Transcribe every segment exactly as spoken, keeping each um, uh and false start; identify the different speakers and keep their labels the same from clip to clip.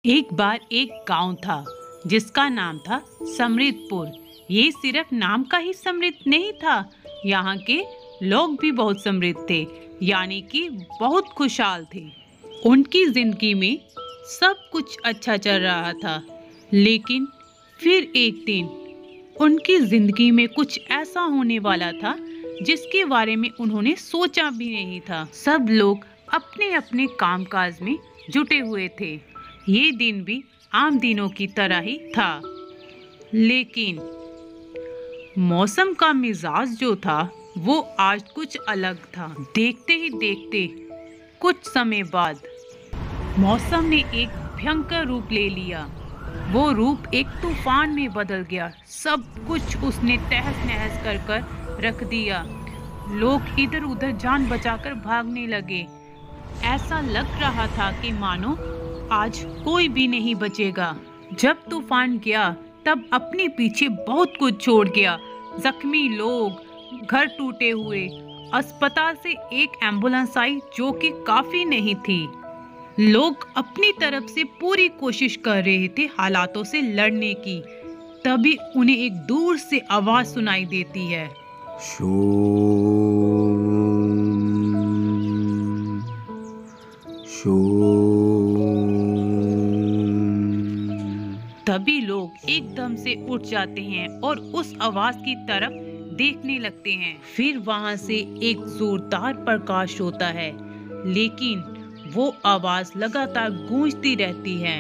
Speaker 1: एक बार एक गांव था जिसका नाम था समृद्धपुर। ये सिर्फ नाम का ही समृद्ध नहीं था, यहाँ के लोग भी बहुत समृद्ध थे, यानी कि बहुत खुशहाल थे। उनकी जिंदगी में सब कुछ अच्छा चल रहा था, लेकिन फिर एक दिन उनकी जिंदगी में कुछ ऐसा होने वाला था जिसके बारे में उन्होंने सोचा भी नहीं था। सब लोग अपने अपने कामकाज में जुटे हुए थे। ये दिन भी आम दिनों की तरह ही था, लेकिन मौसम का मिजाज जो था वो आज कुछ अलग था। देखते ही देखते कुछ समय बाद मौसम ने एक भयंकर रूप ले लिया। वो रूप एक तूफान में बदल गया। सब कुछ उसने तहस नहस कर कर रख दिया। लोग इधर उधर जान बचाकर भागने लगे। ऐसा लग रहा था कि मानो आज कोई भी नहीं बचेगा। जब तूफान गया तब अपने पीछे बहुत कुछ छोड़ गया। जख्मी लोग, घर टूटे हुए। अस्पताल से एक एम्बुलेंस आई जो कि काफी नहीं थी। लोग अपनी तरफ से पूरी कोशिश कर रहे थे हालातों से लड़ने की। तभी उन्हें एक दूर से आवाज सुनाई देती है,
Speaker 2: शोम शोम।
Speaker 1: तभी लोग एकदम से उठ जाते हैं और उस आवाज की तरफ देखने लगते हैं। फिर वहां से एक जोरदार प्रकाश होता है, लेकिन वो आवाज लगातार गूंजती रहती है।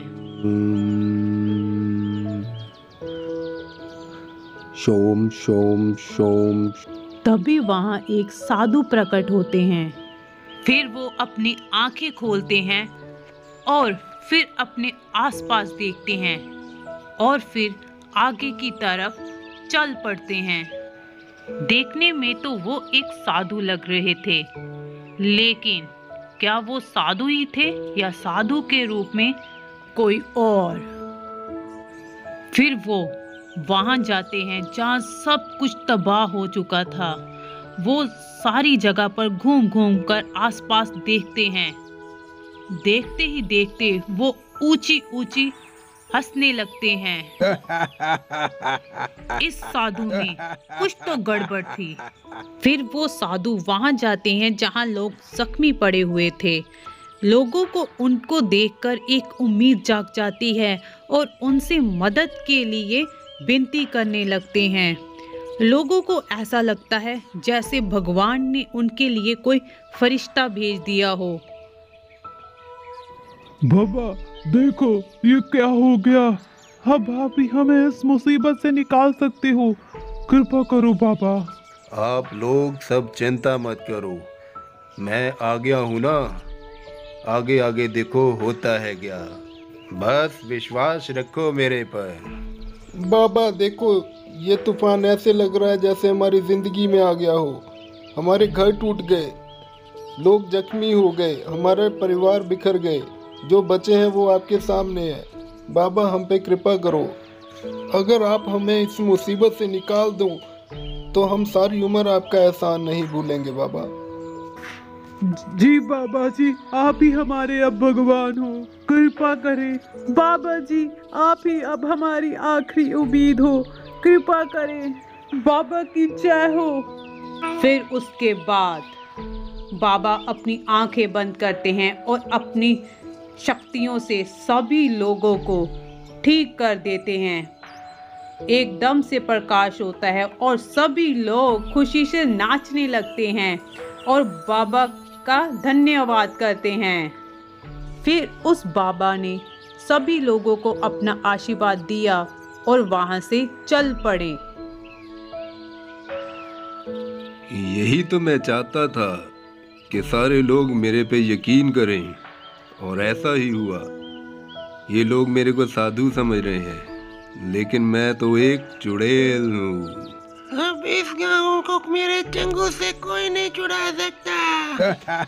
Speaker 2: शोम शोम शोम।
Speaker 1: तभी वहां एक साधु प्रकट होते हैं। फिर वो अपनी आंखें खोलते हैं और फिर अपने आसपास देखते हैं और फिर आगे की तरफ चल पड़ते हैं। देखने में तो वो एक साधु लग रहे थे, लेकिन क्या वो साधु ही थे या साधु के रूप में कोई और? फिर वो वहां जाते हैं जहां सब कुछ तबाह हो चुका था। वो सारी जगह पर घूम घूम कर आसपास देखते हैं। देखते ही देखते वो ऊंची ऊंची हंसने लगते हैं। इस साधु में कुछ तो गड़बड़ थी। फिर वो साधु वहां जाते हैं जहां लोग जख्मी पड़े हुए थे। लोगों को उनको देखकर एक उम्मीद जाग जाती है और उनसे मदद के लिए विनती करने लगते हैं। लोगों को ऐसा लगता है जैसे भगवान ने उनके लिए कोई फरिश्ता भेज दिया हो।
Speaker 3: बाबा देखो ये क्या हो गया। अब आप ही हमें इस मुसीबत से निकाल सकते हो, कृपा करो बाबा।
Speaker 2: आप लोग सब चिंता मत करो, मैं आ गया हूँ ना। आगे आगे देखो होता है क्या। बस विश्वास रखो मेरे पर।
Speaker 4: बाबा देखो, ये तूफान ऐसे लग रहा है जैसे हमारी जिंदगी में आ गया हो। हमारे घर टूट गए, लोग जख्मी हो गए, हमारे परिवार बिखर गए। जो बचे हैं वो आपके सामने है। बाबा हम पे कृपा करो। अगर आप हमें इस मुसीबत से निकाल दो तो हम सारी उम्र आपका एहसान नहीं भूलेंगे बाबा।
Speaker 3: जी बाबा जी, आप ही हमारे अब भगवान हो, कृपा करें। बाबा जी आप ही अब हमारी आखिरी उम्मीद हो, कृपा करें। बाबा की जय हो।
Speaker 1: फिर उसके बाद बाबा अपनी आंखें बंद करते हैं और अपनी शक्तियों से सभी लोगों को ठीक कर देते हैं। एकदम से प्रकाश होता है और सभी लोग खुशी से नाचने लगते हैं और बाबा का धन्यवाद करते हैं। फिर उस बाबा ने सभी लोगों को अपना आशीर्वाद दिया और वहां से चल पड़े।
Speaker 2: यही तो मैं चाहता था कि सारे लोग मेरे पे यकीन करें, और ऐसा ही हुआ। ये लोग मेरे को साधु समझ रहे हैं, लेकिन मैं तो एक चुड़ैल हूँ।
Speaker 5: अब इस गाँव को मेरे चंगू से कोई नहीं छुड़ा सकता।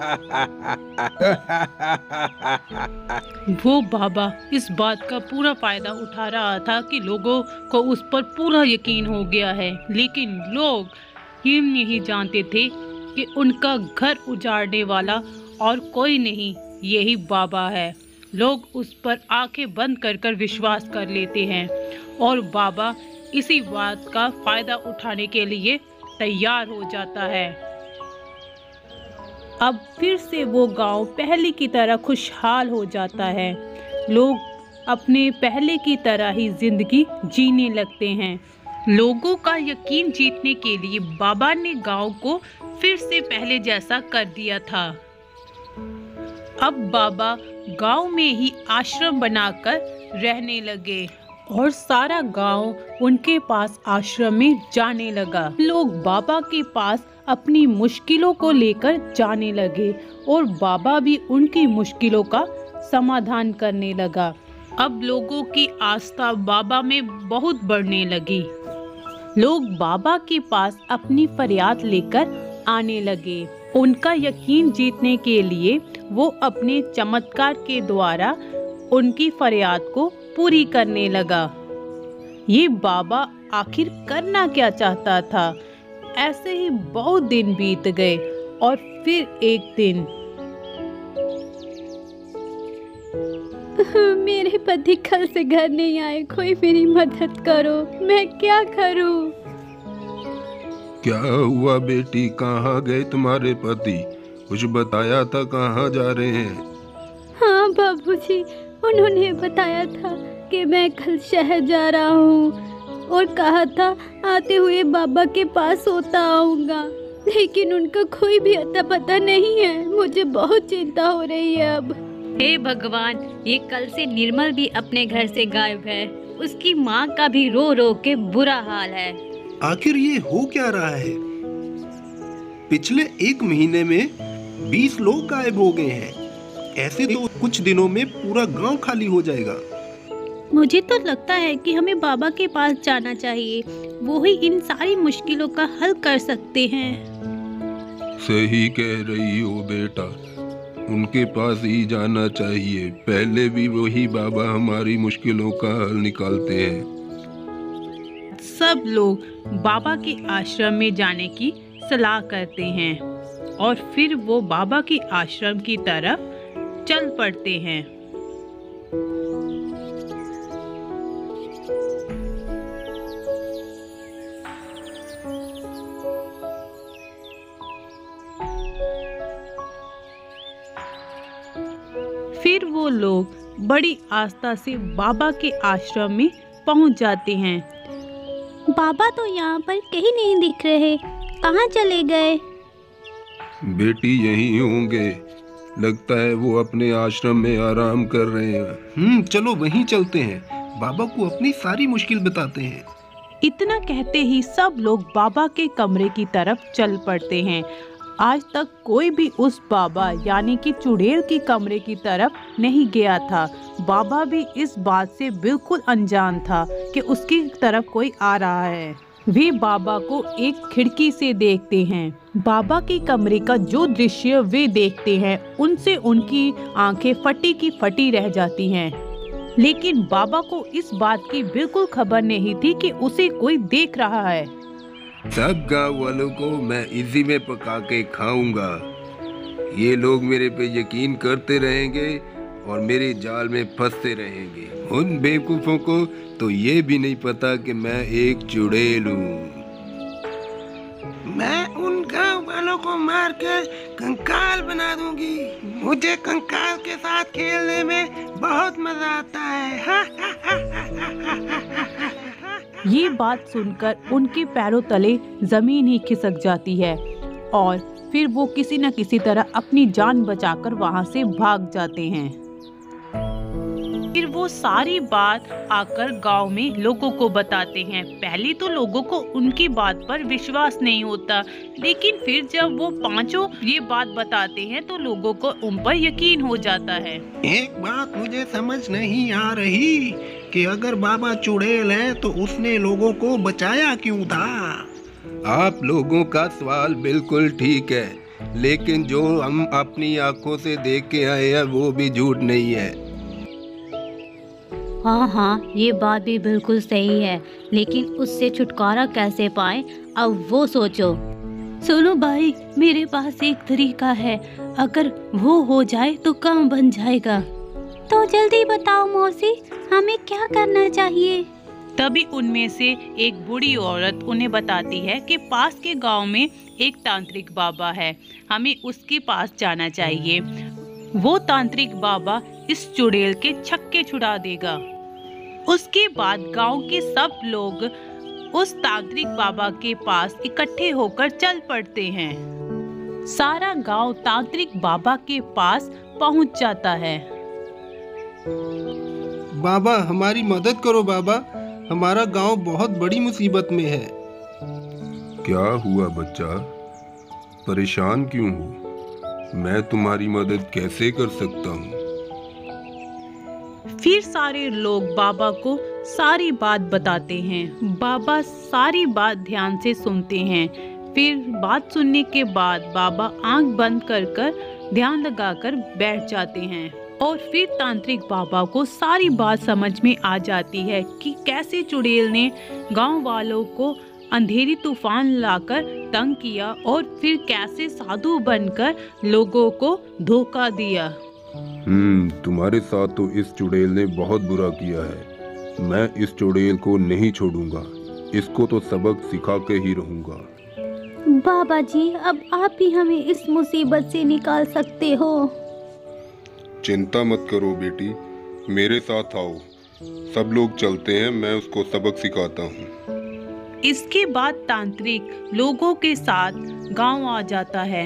Speaker 1: वो बाबा इस बात का पूरा फायदा उठा रहा था कि लोगों को उस पर पूरा यकीन हो गया है, लेकिन लोग ये नहीं जानते थे कि उनका घर उजाड़ने वाला और कोई नहीं, यही बाबा है। लोग उस पर आंखें बंद कर कर विश्वास कर लेते हैं और बाबा इसी बात का फायदा उठाने के लिए तैयार हो जाता है। अब फिर से वो गांव पहले की तरह खुशहाल हो जाता है। लोग अपने पहले की तरह ही जिंदगी जीने लगते हैं। लोगों का यकीन जीतने के लिए बाबा ने गांव को फिर से पहले जैसा कर दिया था। अब बाबा गांव में ही आश्रम बनाकर रहने लगे और सारा गांव उनके पास आश्रम में जाने लगा। लोग बाबा के पास अपनी मुश्किलों को लेकर जाने लगे और बाबा भी उनकी मुश्किलों का समाधान करने लगा। अब लोगों की आस्था बाबा में बहुत बढ़ने लगी। लोग बाबा के पास अपनी फरियाद लेकर आने लगे। उनका यकीन जीतने के लिए वो अपने चमत्कार के द्वारा उनकी फरियाद को पूरी करने लगा। ये बाबा आखिर करना क्या चाहता था? ऐसे ही बहुत दिन बीत गए और फिर एक दिन
Speaker 6: मेरे पति कल से घर नहीं आए, कोई मेरी मदद करो, मैं क्या करूं?
Speaker 2: क्या हुआ बेटी, कहाँ गए तुम्हारे पति? कुछ बताया था कहाँ जा रहे हैं?
Speaker 6: हाँ बाबूजी, उन्होंने बताया था कि मैं कल शहर जा रहा हूँ और कहा था आते हुए बाबा के पास होता आऊँगा, लेकिन उनका कोई भी अता पता नहीं है। मुझे बहुत चिंता हो रही है अब।
Speaker 7: हे भगवान, ये कल से निर्मल भी अपने घर से गायब है। उसकी माँ का भी रो रो के बुरा हाल है।
Speaker 8: आखिर ये हो क्या रहा है? पिछले एक महीने में बीस लोग गायब हो गए हैं। ऐसे तो कुछ दिनों में पूरा गांव खाली हो जाएगा।
Speaker 6: मुझे तो लगता है कि हमें बाबा के पास जाना चाहिए, वो ही इन सारी मुश्किलों का हल कर सकते हैं।
Speaker 2: सही कह रही हो बेटा, उनके पास ही जाना चाहिए। पहले भी वही बाबा हमारी मुश्किलों का हल निकालते हैं।
Speaker 1: सब लोग बाबा के आश्रम में जाने की सलाह करते हैं और फिर वो बाबा के आश्रम की तरफ चल पड़ते हैं। फिर वो लोग बड़ी आस्था से बाबा के आश्रम में पहुंच जाते हैं।
Speaker 6: बाबा तो यहाँ पर कहीं नहीं दिख रहे, कहाँ चले गए?
Speaker 2: बेटी यहीं होंगे, लगता है वो अपने आश्रम में आराम कर रहे हैं।
Speaker 8: हम्म चलो वहीं चलते हैं, बाबा को अपनी सारी मुश्किल बताते हैं।
Speaker 1: इतना कहते ही सब लोग बाबा के कमरे की तरफ चल पड़ते हैं। आज तक कोई भी उस बाबा यानी कि चुड़ैल की कमरे की तरफ नहीं गया था। बाबा भी इस बात से बिल्कुल अनजान था कि उसकी तरफ कोई आ रहा है। वे बाबा को एक खिड़की से देखते हैं। बाबा के कमरे का जो दृश्य वे देखते हैं उनसे उनकी आंखें फटी की फटी रह जाती हैं। लेकिन बाबा को इस बात की बिल्कुल खबर नहीं थी कि उसे कोई देख रहा है।
Speaker 2: सब गाँव वालों को मैं इसी में पका के खाऊंगा। ये लोग मेरे पे यकीन करते रहेंगे और मेरे जाल में फंसते रहेंगे। उन बेवकूफों को तो ये भी नहीं पता कि मैं एक चुड़ैल हूँ।
Speaker 5: मैं उन गांव वालों को मार कर कंकाल बना दूंगी। मुझे कंकाल के साथ खेलने में बहुत मजा आता है।
Speaker 1: ये बात सुनकर उनके पैरों तले जमीन ही खिसक जाती है और फिर वो किसी न किसी तरह अपनी जान बचाकर वहां से भाग जाते हैं। फिर वो सारी बात आकर गांव में लोगों को बताते हैं। पहले तो लोगों को उनकी बात पर विश्वास नहीं होता, लेकिन फिर जब वो पांचों ये बात बताते हैं तो लोगों को उन पर यकीन हो जाता है।
Speaker 8: एक बात मुझे समझ नहीं आ रही कि अगर बाबा चुड़ैल है तो उसने लोगों को बचाया क्यों था?
Speaker 2: आप लोगों का सवाल बिल्कुल ठीक है, लेकिन जो हम अपनी आंखों से देख के आए हैं वो भी झूठ नहीं है।
Speaker 7: हाँ हाँ, ये बात भी बिल्कुल सही है, लेकिन उससे छुटकारा कैसे पाए, अब वो सोचो।
Speaker 6: सुनो भाई, मेरे पास एक तरीका है, अगर वो हो जाए तो काम बन जाएगा। तो जल्दी बताओ मौसी, हमें क्या करना चाहिए?
Speaker 1: तभी उनमें से एक बूढ़ी औरत उन्हें बताती है कि पास के गांव में एक तांत्रिक बाबा है, हमें उसके पास जाना चाहिए। वो तांत्रिक बाबा इस चुड़ैल के छक्के छुड़ा देगा। उसके बाद गांव के सब लोग उस तांत्रिक बाबा के पास इकट्ठे होकर चल पड़ते हैं। सारा गांव तांत्रिक बाबा के पास पहुंच जाता है।
Speaker 8: बाबा हमारी मदद करो बाबा, हमारा गांव बहुत बड़ी मुसीबत में है।
Speaker 2: क्या हुआ बच्चा, परेशान क्यों हो? मैं तुम्हारी मदद कैसे कर सकता हूँ?
Speaker 1: फिर सारे लोग बाबा को सारी बात बताते हैं। बाबा सारी बात ध्यान से सुनते हैं। फिर बात सुनने के बाद बाबा आंख बंद कर कर ध्यान लगाकर बैठ जाते हैं। और फिर तांत्रिक बाबा को सारी बात समझ में आ जाती है कि कैसे चुड़ैल ने गांव वालों को अंधेरी तूफान लाकर तंग किया और फिर कैसे साधु बनकर लोगों को धोखा दिया।
Speaker 2: हम्म तुम्हारे साथ तो इस चुड़ैल ने बहुत बुरा किया है। मैं इस चुड़ैल को नहीं छोड़ूंगा, इसको तो सबक सिखा के ही रहूंगा।
Speaker 6: बाबा जी, अब आप ही हमें इस मुसीबत से निकाल सकते हो।
Speaker 2: चिंता मत करो बेटी, मेरे साथ आओ, सब लोग चलते हैं, मैं उसको सबक सिखाता हूँ।
Speaker 1: इसके बाद तांत्रिक लोगों के साथ गांव आ जाता है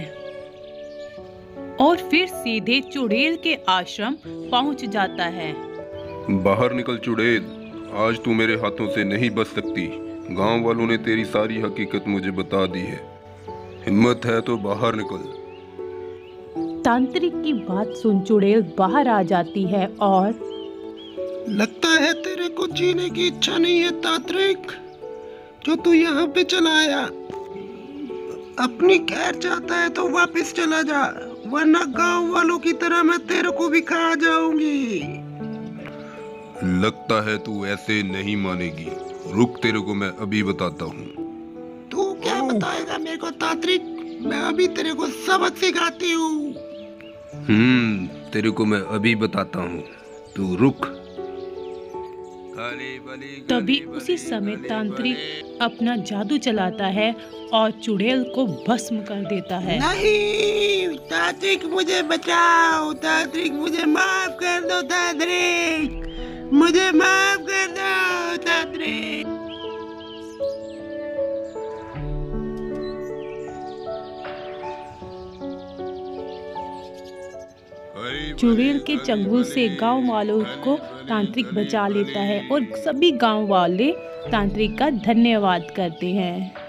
Speaker 1: और फिर सीधे चुड़ैल के आश्रम पहुंच जाता है।
Speaker 2: बाहर निकल चुड़ैल, आज तू मेरे हाथों से नहीं बच सकती। गांव वालों ने तेरी सारी हकीकत मुझे बता दी है, हिम्मत है तो बाहर निकल।
Speaker 1: तांत्रिक की बात सुन चुड़ैल बाहर आ जाती है और
Speaker 5: लगता है तेरे को जीने की इच्छा नहीं है तांत्रिक, जो तू यहाँ पे चला आया। अपनी खैर चाहता है तो वापस चला जा, वरना गांव वालों की तरह मैं तेरे को भी खा जाऊंगी।
Speaker 2: लगता है तू ऐसे नहीं मानेगी, रुक तेरे को मैं अभी बताता हूँ।
Speaker 5: तू क्या बताएगा मेरे को तांत्रिक? मैं अभी तेरे को सबक सिखाती हूँ।
Speaker 2: हम्म तेरे को मैं अभी बताता हूँ, तू रुक।
Speaker 1: तभी उसी समय तांत्रिक अपना जादू चलाता है और चुड़ैल को भस्म कर देता है।
Speaker 5: नहीं तांत्रिक, मुझे बचाओ तांत्रिक, मुझे माफ कर दो तांत्रिक, मुझे माफ कर दो तांत्रिक।
Speaker 1: चुड़ैल के चंगुल से गांव वालों को तांत्रिक बचा लेता है और सभी गांव वाले तांत्रिक का धन्यवाद करते हैं।